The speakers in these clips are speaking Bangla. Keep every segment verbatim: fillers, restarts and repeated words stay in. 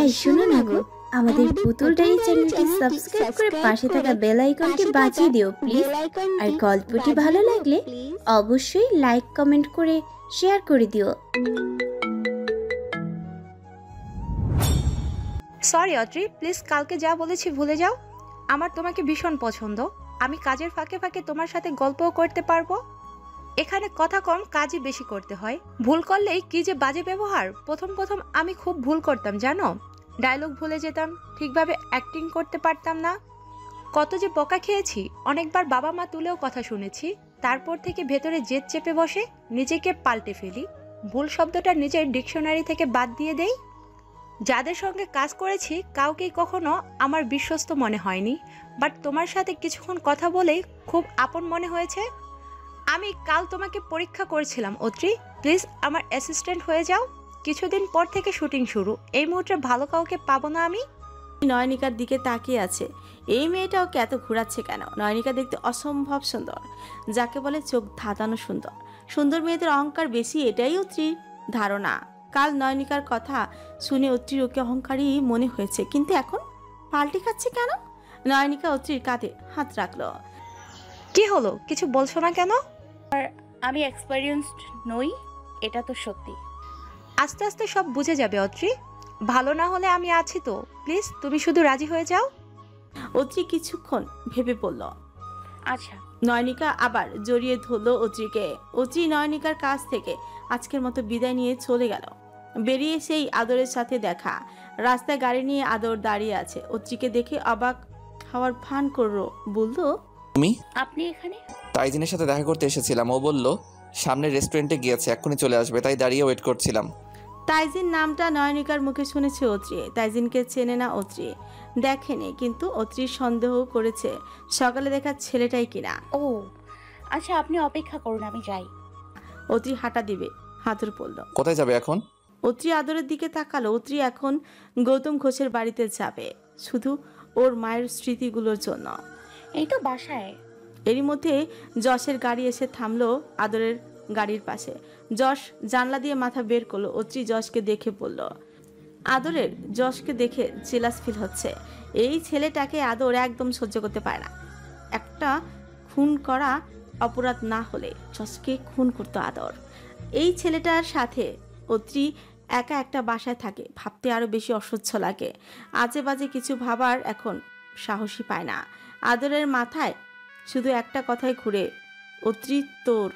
এই শোনো না গো, আমাদের পুতুল ডায়েরি চ্যানেলটি সাবস্ক্রাইব করে পাশে থাকা বেল আইকনটি বাজিয়ে দিও প্লিজ। আর গল্পটি ভালো লাগলে অবশ্যই লাইক কমেন্ট করে শেয়ার করে দিও। সরি অত্রি, প্লিজ কালকে যা বলেছি ভুলে যাও। আমার তোমাকে ভীষণ পছন্দ। আমি কাজের ফাঁকে ফাঁকে তোমার সাথে গল্পও করতে পারবো। এখানে কথা কম, কাজই বেশি করতে হয়। ভুল করলেই কি যে বাজে ব্যবহার। প্রথম প্রথম আমি খুব ভুল করতাম জানো, ডায়লগ ভুলে যেতাম, ঠিকভাবে অ্যাক্টিং করতে পারতাম না। কত যে বকা খেয়েছি, অনেকবার বাবা মা তুলেও কথা শুনেছি। তারপর থেকে ভেতরে জেদ চেপে বসে, নিজেকে পাল্টে ফেলি। ভুল শব্দটা নিজের ডিকশনারি থেকে বাদ দিয়ে দেই। যাদের সঙ্গে কাজ করেছি কাউকেই কখনো আমার বিশ্বস্ত মনে হয়নি, বাট তোমার সাথে কিছুক্ষণ কথা বলেই খুব আপন মনে হয়েছে। আমি কাল তোমাকে পরীক্ষা করেছিলাম অত্রি, প্লিজ আমার অ্যাসিস্ট্যান্ট হয়ে যাও। কিছুদিন পর থেকে শুটিং শুরু, এই মুহূর্তে ভালো কাউকে পাবো না আমি। নয়নিকার দিকে তাকিয়ে আছে, এই মেয়েটা ওকে এত ঘোরাচ্ছে কেন? নয়নিকা দেখতে অসম্ভব সুন্দর, যাকে বলে চোখ ধাঁধানো সুন্দর। সুন্দর মেয়েদের অহংকার বেশি, এটাই অত্রির ধারণা। কাল নয়নিকার কথা শুনে অত্রির ওকে অহংকারী মনে হয়েছে, কিন্তু এখন পাল্টে খাচ্ছে কেন? নয়নিকা অত্রির কাঁধে হাত রাখলো। কি হলো, কিছু বলছো না কেন? আমি এক্সপেরিয়েন্সড নই, এটা তো সত্যি। আস্তে আস্তে সব বুঝে যাবে অত্রি। ভালো না হলে আমি আছি তো, প্লিজ তুমি শুধু রাজি হয়ে যাও। অত্রি কিছুক্ষণ ভেবে বলল আচ্ছা। নয়নিকা আবার জড়িয়ে ধরলো অত্রিকে। অত্রি নয়নিকার কাছ থেকে আজকের মতো বিদায় নিয়ে চলে গেল। বেরিয়ে সেই আদরের সাথে দেখা। রাস্তায় গাড়ি নিয়ে আদর দাঁড়িয়ে আছে। অত্রিকে দেখে অবাক হওয়ার ভান করলো, বলল তুমি? আপনি এখানে? তাইজিনের সাথে দেখা করতে এসেছিলাম, ও বলল সামনে রেস্টুরেন্টে গিয়েছে, এক্ষুনি চলে আসবে, তাই দাঁড়িয়ে ওয়েট করছিলাম। তাইজিন নামটা নয়নিকার মুখে শুনেছে অত্রি। তাইজিনকে চেনে না অত্রি, দেখেনি, কিন্তু অত্রির সন্দেহ করেছে সকালে দেখা ছেলেটাই কিনা। ও আচ্ছা, আপনি অপেক্ষা করুন, আমি যাই। অত্রি হাঁটা দিবে, হাতুর পড়ল। কোথায় যাবে এখন? অত্রি আদরের দিকে তাকালো। অত্রি এখন গৌতম ঘোষের বাড়িতে যাবে, শুধু ওর মায়ের স্মৃতিগুলোর জন্য। এই তো বাসায়। এরই মধ্যে যশের গাড়ি এসে থামলো আদরের গাড়ির পাশে। যশ জানলা দিয়ে মাথা বের করলো। অত্রি যশকে দেখে বলল, আদরের যশকে দেখে জেলাস ফিল হচ্ছে। এই ছেলেটাকে আদর একদম সহ্য করতে পারে না। একটা খুন করা অপরাধ না হলে যশকে খুন করতো আদর। এই ছেলেটার সাথে অত্রি একা একটা বাসায় থাকে, ভাবতে আরো বেশি অসহ্য লাগে। আজে বাজে কিছু ভাবার এখন সাহসী পায় না। আদরের মাথায় শুধু একটা কথাই ঘুরে, অত্রি তোর।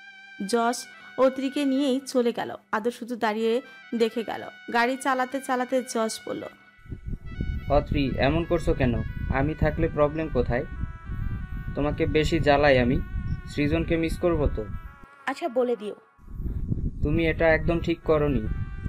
যশ অত্রিকে নিয়েই চলে গেল। আদর শুধু দাঁড়িয়ে দেখে গেল। গাড়ি চালাতে চালাতে যশ বলল, অত্রি এমন করছো কেন? আমি থাকলে প্রবলেম কোথায়? তোমাকে বেশি জ্বালাই আমি? সৃজনকে মিস করবো তো। আচ্ছা বলে দিও। তুমি এটা একদম ঠিক করনি।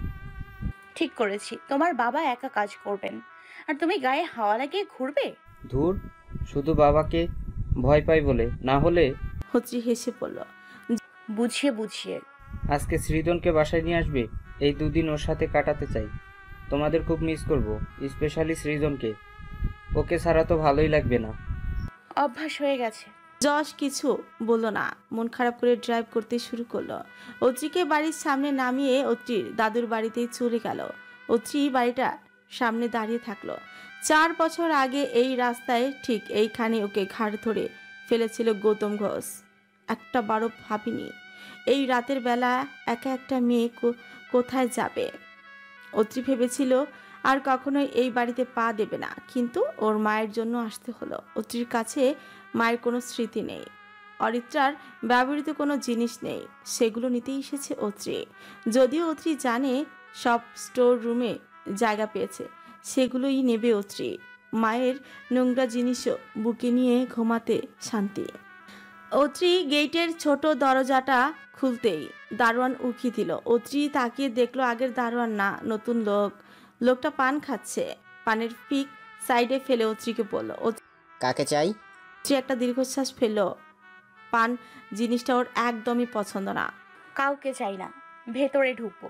ঠিক করেছি, তোমার বাবা একা কাজ করবেন আর তুমি গায়ে হাওয়া লাগিয়ে ঘুরবে। ধুর, শুধু বাবাকে ভয় পাই বলে, না হলে। অত্রি হেসে পড়ল, বুঝিয়ে বুঝিয়ে। আজকে সৃজনকে বাসায় নিয়ে আসবে, এই দুদিন ওর সাথে কাটাতে চাই। তোমাদের খুব মিস করব, স্পেশালি সৃজনকে। ওকে ছাড়া তো ভালোই লাগবে না। অভ্যাস হয়ে গেছে। যশ কিছু বলল না, মন খারাপ করে ড্রাইভ করতে শুরু করলো। অত্রিকে বাড়ির সামনে নামিয়ে অত্রির দাদুর বাড়িতেই চলে গেল। অত্রি বাড়িটা সামনে দাঁড়িয়ে থাকলো। চার বছর আগে এই রাস্তায় ঠিক এইখানে ওকে ঘাড় ধরে ফেলেছিল গৌতম ঘোষ। একটা বারো ভাবিনি এই রাতের বেলা একা একটা মেয়ে কোথায় যাবে। অত্রি ভেবেছিল আর কখনোই এই বাড়িতে পা দেবে না, কিন্তু ওর মায়ের জন্য আসতে হলো। অত্রির কাছে মায়ের কোনো স্মৃতি নেই, অরিত্রার ব্যবহৃত কোনো জিনিস নেই, সেগুলো নিতেই এসেছে অত্রি। যদিও অত্রি জানে সব স্টোর রুমে জায়গা পেয়েছে, সেগুলোই নেবে অত্রি। মায়ের নোংরা জিনিসও বুকে নিয়ে ঘুমাতে শান্তি। অত্রি গেটের ছোট দরজাটা খুলতেই দারোয়ান উকি দিল। অত্রি তাকিয়ে দেখলো আগের দারোয়ান না, নতুন লোক। লোকটা পান খাচ্ছে, পানের পিক সাইডে ফেলে অত্রিকে বলল, কাকে চাই? অত্রি একটা দীর্ঘশ্বাস ফেললো। পান জিনিসটা ওর একদমই পছন্দ না। কাউকে চাই না, ভেতরে ঢুকবো।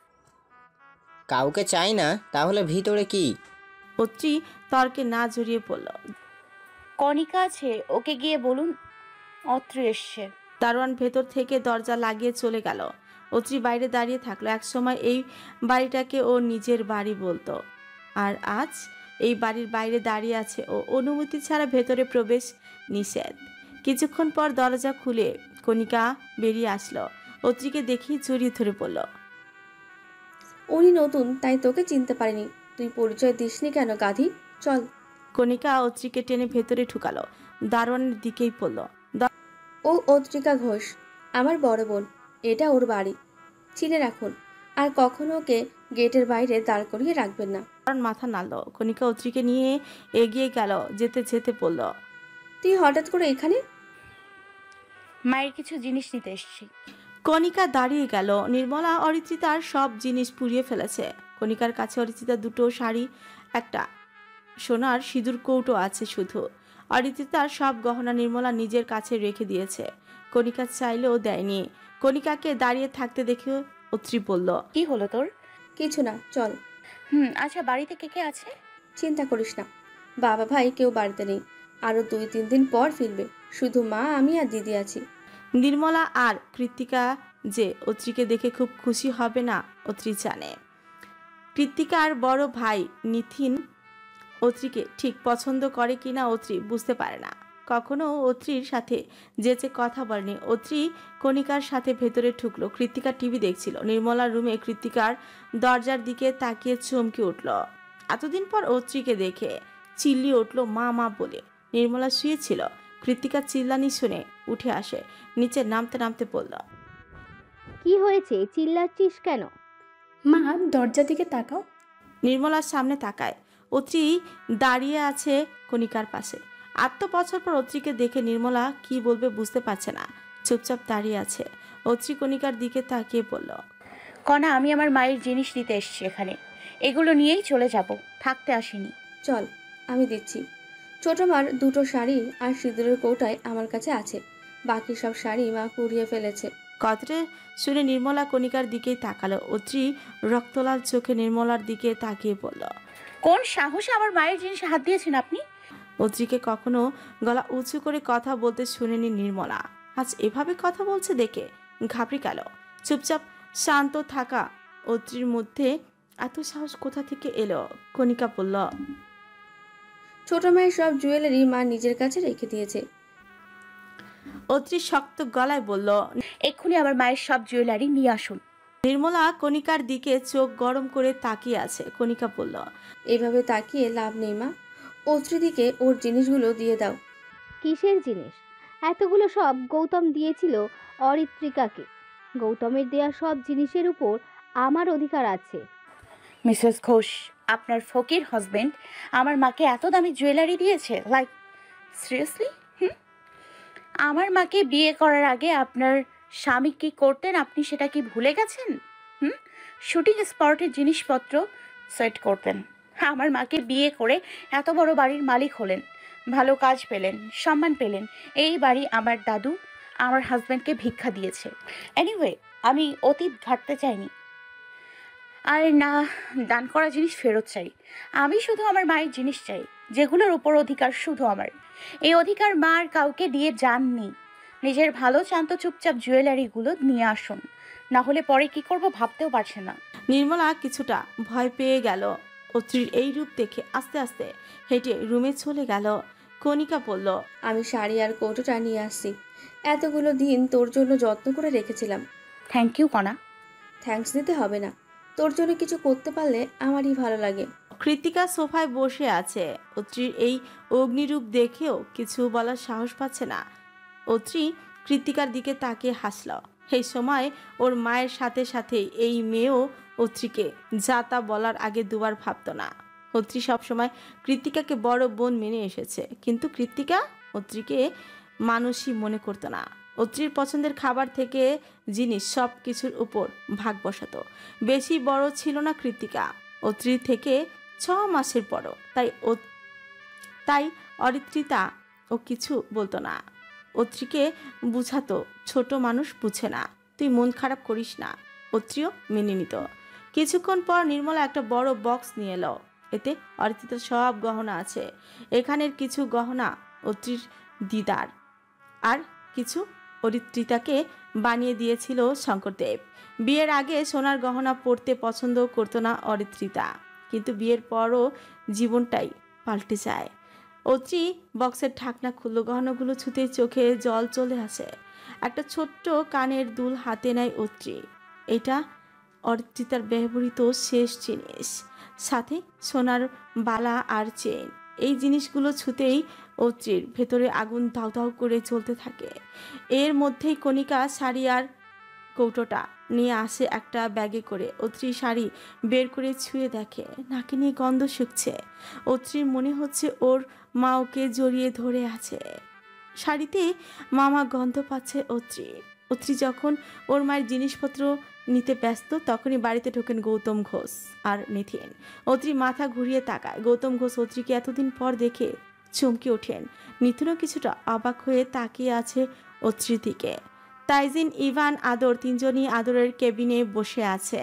কাউকে চাই না? তাহলে ভিতরে কি? অত্রি তর্কে না জড়িয়ে পড়ল, কণিকা আছে, ওকে গিয়ে বলুন অত্রি এসছে। দারোয়ান ভেতর থেকে দরজা লাগিয়ে চলে গেল। অত্রি বাইরে দাঁড়িয়ে থাকলো। একসময় এই বাড়িটাকে ও নিজের বাড়ি বলতো, আর আজ এই বাড়ির বাইরে দাঁড়িয়ে আছে ও অনুমতি ছাড়া ভেতরে প্রবেশ নিষেধ। কিছুক্ষণ পর দরজা খুলে কণিকা বেরিয়ে আসলো। অত্রিকে দেখি জড়িয়ে ধরে বলল, উনি নতুন তাই তোকে চিনতে পারিনি। তুই পরিচয় দিসনি কেন গাধি? চল। কণিকা অত্রিকে টেনে ভেতরে ঢুকালো। দারোয়ানের দিকেই পড়ল। ও অত্রিকা ঘোষ, আমার বড় বোন। এটা ওর বাড়ি, চিনে রাখুন। আর কখনো ওকে গেটের বাইরে দাঁড় করিয়ে রাখবেন না। দারোয়ান মাথা নাড়ল। কণিকা অত্রিকে নিয়ে এগিয়ে গেল। যেতে যেতে বলল, তুই হঠাৎ করে এখানে? মায়ের কিছু জিনিস নিতে এসেছি। কণিকা দাঁড়িয়ে গেল। নির্মলা অরিত্রিতার সব জিনিস পুড়িয়ে ফেলেছে। কণিকার কাছে অরিত্রিতার দুটো শাড়ি, একটা সোনার সিঁদুর কৌটো আছে শুধু। অরিত্রিতার সব গহনা নির্মলা নিজের কাছে রেখে দিয়েছে। কণিকা চাইলেও দেয়নি। কণিকাকে দাঁড়িয়ে থাকতে দেখে অত্রি বলল, কি হলো তোর? কিছু না, চল। হুম আচ্ছা, বাড়িতে কে কে আছে? চিন্তা করিস না, বাবা ভাই কেউ বাড়িতে নেই। আরো দুই তিন দিন পর ফিরবে। শুধু মা, আমি আর দিদি আছি। নির্মলা আর কৃত্তিকা যে অত্রিকে দেখে খুব খুশি হবে না অত্রি জানে। কৃত্তিকার বড় ভাই নিথিন অত্রিকে ঠিক পছন্দ করে কিনা অত্রি বুঝতে পারে না। কখনো অত্রির সাথে যেচে কথা বলেনি। অত্রি কণিকার সাথে ভেতরে ঢুকলো। কৃত্তিকা টিভি দেখছিল। নির্মলার রুমে কৃত্তিকার দরজার দিকে তাকিয়ে চমকে উঠল। এতদিন পর অত্রিকে দেখে চিল্লিয়ে উঠল মা মা বলে। নির্মলা শুয়েছিল। কৃত্তিকা চিল্লানি শুনে উঠে আসে। নিচে নামতে নামতে বলল, কি হয়েছে? চিল্লাচ্ছিস কেন? মা, দরজার দিকে তাকাও। নির্মলার সামনে তাকায়। অত্রি দাঁড়িয়ে আছে কণিকার পাশে। আট বছর পর অত্রিকে দেখে নির্মলা কি বলবে বুঝতে পারছে না। চুপচাপ দাঁড়িয়ে আছে। অত্রি কণিকার দিকে তাকিয়ে বলল, কণা, আমি আমার মায়ের জিনিস নিতে এসেছি এখানে। এগুলো নিয়েই চলে যাব, থাকতে আসিনি। চল, আমি দিচ্ছি। ছোট মার দুটো শাড়ি আর সিঁদুরের কৌটায় আমার কাছে আছে। বাকি সব শাড়ি মা কুড়িয়ে ফেলেছে। কথাটা শুনে নির্মলা কণিকার দিকেই তাকালো। অত্রি রক্তলাল চোখে নির্মলার দিকে তাকিয়ে বলল, কোন সাহসে আমার মায়ের জিনিসে হাত দিয়েছেন আপনি? অত্রিকে কখনো গলা উঁচু করে কথা বলতে শুনেনি নির্মলা। আজ এভাবে কথা বলছে দেখে ঘাবড়ে গেল। চুপচাপ শান্ত থাকা অত্রির মধ্যে এত সাহস কোথা থেকে এলো? কণিকা বলল, ছোট মায়ের সব জুয়েলারি মা নিজের কাছে রেখে দিয়েছে। অত্রি শক্ত গলায় বলল, এক্ষুনি আমার মায়ের সব জুয়েলারি নিয়ে আসুন। নির্মলা কণিকার দিকে চোখ গরম করে তাকিয়ে আছে। কণিকা বলল, এভাবে তাকিয়ে লাভ নেই মা। অত্রিদিকে ওর জিনিসগুলো দিয়ে দাও। কিসের জিনিস? এতগুলো সব গৌতম দিয়েছিল অরিত্রিকাকে। গৌতমের দেয়া সব জিনিসের উপর আমার অধিকার আছে। মিসেস ঘোষ, আপনার ফকির হাজবেন্ড আমার মাকে এত দামি জুয়েলারি দিয়েছে? Like seriously? হুম আমার মাকে বিয়ে করার আগে আপনার স্বামী কি করতেন আপনি সেটা কি ভুলে গেছেন? হুম শুটিং স্পটের জিনিসপত্র সেট করতেন। আমার মাকে বিয়ে করে এত বড় বাড়ির মালিক হলেন, ভালো কাজ পেলেন, সম্মান পেলেন। এই বাড়ি আমার দাদু আমার হাজব্যান্ডকে ভিক্ষা দিয়েছে। এনিওয়ে, আমি অতীত ঘাটতে চাইনি, আর না দান করা জিনিস ফেরত চাই। আমি শুধু আমার মায়ের জিনিস চাই, যেগুলোর উপর অধিকার শুধু আমার। এই অধিকার মা আর কাউকে দিয়ে যাননি। নিজের ভালো চান তো চুপচাপ জুয়েলারিগুলো নিয়ে আসুন, না হলে পরে কি করব ভাবতেও পারছে না। নির্মলা কিছুটা ভয় পেয়ে গেল অত্রির এই রূপ দেখে। আস্তে আস্তে হেঁটে রুমে চলে গেল। কণিকা বলল, আমি শাড়ি আর কৌটোটা নিয়ে আসছি। এতগুলো দিন তোর জন্য যত্ন করে রেখেছিলাম। থ্যাংক ইউ কণা। থ্যাঙ্কস দিতে হবে না, তোর জন্য কিছু করতে পারলে আমারই ভালো লাগে। কৃত্তিকা সোফায় বসে আছে। অত্রির এই অগ্নিরূপ দেখেও কিছু বলার সাহস পাচ্ছে না। অত্রি কৃত্তিকার দিকে তাকিয়ে হাসল। এই সময় ওর মায়ের সাথে সাথে এই মেয়েও অত্রিকে যা তা বলার আগে দুবার ভাবত না। অত্রি সবসময় কৃত্তিকাকে বড় বোন মেনে এসেছে, কিন্তু কৃত্তিকা অত্রিকে মানুষই মনে করতো না। অত্রির পছন্দের খাবার থেকে জিনিস সব কিছুর উপর ভাগ বসাতো। বেশি বড় ছিল না কৃত্তিকা, অত্রির থেকে ছ মাসের বড়। তাই তাই অরিত্রিতা ও কিছু বলতো না। অত্রিকে বুঝাতো ছোট মানুষ বুঝে না, তুই মন খারাপ করিস না। অত্রিও মেনে নিত। কিছুক্ষণ পর নির্মলা একটা বড় বক্স নিয়ে এলো। এতে অরিত্রিতার সব গহনা আছে। এখানের কিছু গহনা অত্রির দিদার, আর কিছু অরিত্রিতাকে বানিয়ে দিয়েছিল শঙ্করদেব। বিয়ের আগে সোনার গহনা পরতে পছন্দ করতো না অরিত্রিতা। কিন্তু বিয়ের পরও জীবনটাই পাল্টে যায়। অত্রি বক্সের ঢাকনা খুললো, গহনাগুলো ছুতে চোখে জল চলে আসে। একটা ছোট্ট কানের দুল হাতে নেয় অত্রি। এটা অর্চিতার ব্যবহৃত শেষ জিনিস, সাথে সোনার বালা আর চেন। এই জিনিসগুলো ছুতেই অত্রির ভেতরে আগুন দাউ দাউ করে জ্বলতে থাকে। এর মধ্যেই কণিকা শাড়ি আর কৌটোটা নিয়ে আসে একটা ব্যাগে করে। অত্রি শাড়ি বের করে ছুঁয়ে দেখে, নাকে নিয়ে গন্ধ শুকছে। অত্রির মনে হচ্ছে ওর মা ওকে জড়িয়ে ধরে আছে। শাড়িতে মামা গন্ধ পাচ্ছে অত্রি। অত্রি যখন ওর মায়ের জিনিসপত্র নিতে ব্যস্ত, তখনই বাড়িতে ঢোকেন গৌতম ঘোষ আর নিথিন। অত্রি মাথা ঘুরিয়ে তাকায়। গৌতম ঘোষ অত্রিকে এতদিন পর দেখে চমকে ওঠেন। নিথিনও কিছুটা অবাক হয়ে তাকিয়ে আছে অত্রির দিকে। তাইজিন, ইভান, আদর তিনজনই আদরের কেবিনে বসে আছে।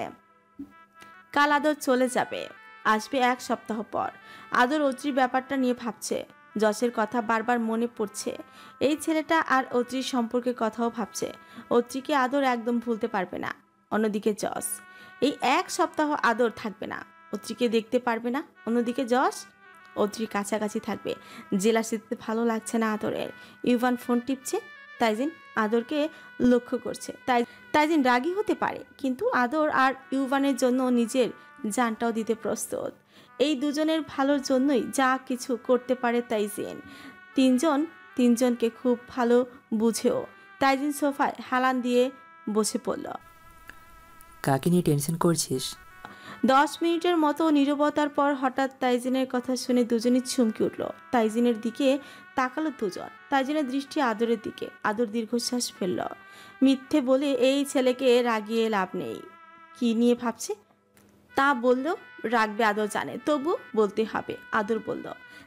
কাল আদর চলে যাবে, আসবে এক সপ্তাহ পর। আদর অত্রির ব্যাপারটা নিয়ে ভাবছে। যশের কথা বারবার মনে পড়ছে। এই ছেলেটা আর অত্রির সম্পর্কের কথাও ভাবছে। অত্রিকে আদর একদম ভুলতে পারবে না। অন্যদিকে যশ, এই এক সপ্তাহ আদর থাকবে না, অত্রিকে দেখতে পারবে না। অন্যদিকে যশ অত্রির কাছাকাছি থাকবে। জেলাসিতে ভালো লাগছে না আদরের। ইভান ফোন টিপছে, তাইজিন আদরকে লক্ষ্য করছে। তাই তাইজিন রাগী হতে পারে, কিন্তু আদর আর ইউভানের জন্য নিজের জানটাও দিতে প্রস্তুত। এই দুজনের ভালোর জন্যই যা কিছু করতে পারে তাইজিন। তিনজন তিনজনকে খুব ভালো বুঝেও। তাইজিন সোফায় হালান দিয়ে বসে পড়ল। কাকে নিয়ে টেনশন করছিস? দশ মিনিটের মতো নীরবতার পর হঠাৎ তাইজিনের কথা শুনে দুজনই চমকে উঠল। তাইজিনের দিকে তাকালো দুজন। তাইজিনের দৃষ্টি আদরের দিকে। আদর দীর্ঘশ্বাস ফেলল। মিথ্যে বলে এই ছেলেকে রাগিয়ে লাভ নেই। কি নিয়ে ভাবছে তা বলল, রাখবে আদর জানে, তবু বলতে হবে। আদর বলল,